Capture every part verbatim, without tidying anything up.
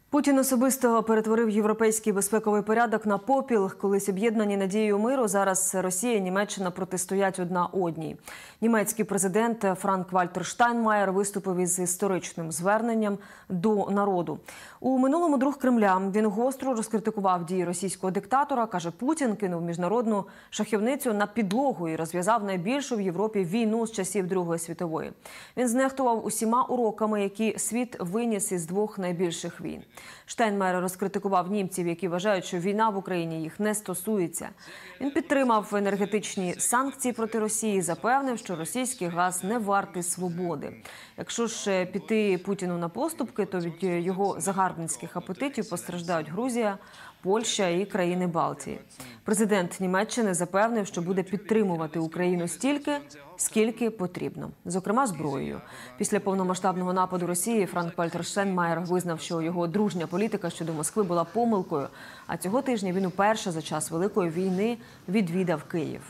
Путін особисто перетворив європейський безпековий порядок на попіл. Колись об'єднані надією миру, зараз Росія і Німеччина протистоять одна одній. Німецький президент Франк-Вальтер Штайнмаєр виступив із історичним зверненням до народу. У минулому друг Кремля. Він гостро розкритикував дії російського диктатора. Каже, Путін кинув міжнародну шахівницю на підлогу і розв'язав найбільшу в Європі війну з часів Другої світової. Він знехтував усіма уроками, які світ виніс із двох найбільших війн. Штайнмаєр розкритикував німців, які вважають, що війна в Україні їх не стосується. Він підтримав енергетичні санкції проти Росії, запевнив, що російський газ не вартий свободи. Якщо ж піти Путіну на поступки, то від його загарбницьких апетитів постраждають Грузія, Польща і країни Балтії. Президент Німеччини запевнив, що буде підтримувати Україну стільки, скільки потрібно, зокрема зброєю. Після повномасштабного нападу Росії Франк-Вальтер Штайнмаєр визнав, що його дружня політика щодо Москви була помилкою, а цього тижня він уперше за час Великої війни відвідав Київ.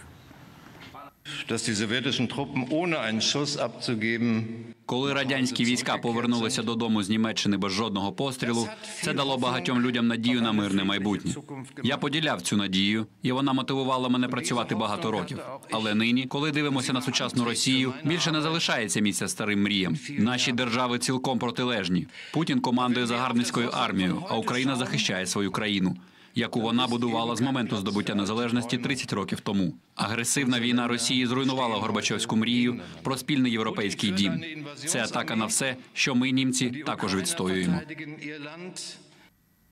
Коли радянські війська повернулися додому з Німеччини без жодного пострілу, це дало багатьом людям надію на мирне майбутнє. Я поділяв цю надію, і вона мотивувала мене працювати багато років. Але нині, коли дивимося на сучасну Росію, більше не залишається місця старим мріям. Наші держави цілком протилежні. Путін командує загарбницькою армією, а Україна захищає свою країну, яку вона будувала з моменту здобуття незалежності тридцять років тому. Агресивна війна Росії зруйнувала Горбачовську мрію про спільний європейський дім. Це атака на все, що ми, німці, також відстоюємо.